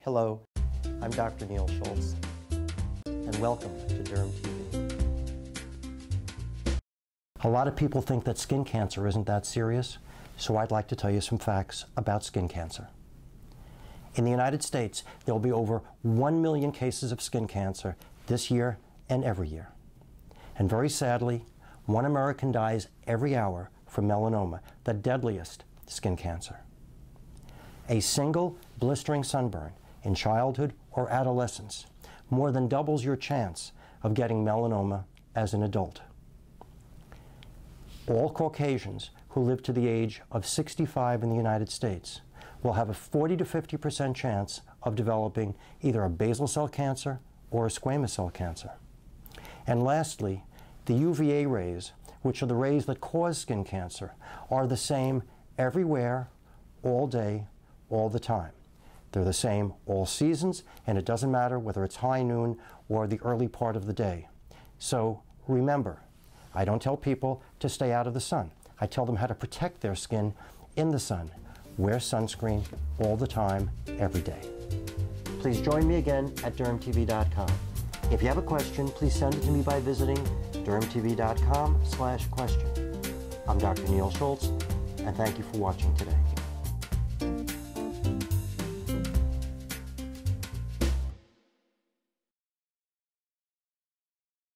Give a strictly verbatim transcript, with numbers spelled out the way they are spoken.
Hello, I'm Doctor Neal Schultz, and welcome to DermTV. A lot of people think that skin cancer isn't that serious, so I'd like to tell you some facts about skin cancer. In the United States, there will be over one million cases of skin cancer this year and every year. And very sadly, one American dies every hour from melanoma, the deadliest skin cancer. A single blistering sunburn in childhood or adolescence more than doubles your chance of getting melanoma as an adult. All Caucasians who live to the age of sixty-five in the United States will have a forty to fifty percent chance of developing either a basal cell cancer or a squamous cell cancer. And lastly, the U V A rays, which are the rays that cause skin cancer, are the same everywhere, all day, all the time. They're the same all seasons, and it doesn't matter whether it's high noon or the early part of the day. So remember, I don't tell people to stay out of the sun. I tell them how to protect their skin in the sun. Wear sunscreen all the time, every day. Please join me again at derm T V dot com. If you have a question, please send it to me by visiting derm T V dot com slash question. I'm Doctor Neal Schultz, and thank you for watching today.